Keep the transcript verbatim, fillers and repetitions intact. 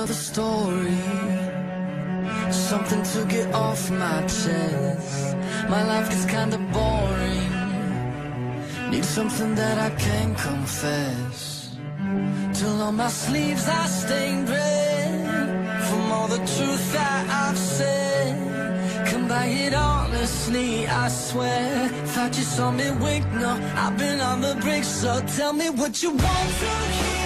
another story, something to get off my chest. My life gets kinda boring, need something that I can confess. Till on my sleeves I stained red from all the truth that I've said. Come by it honestly, I swear. Thought you saw me wink, no, I've been on the brink. So tell me what you want from here.